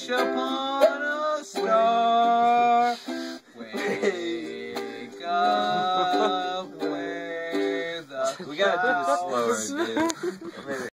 wish upon a star. Wake up with a... We gotta do this slower, dude.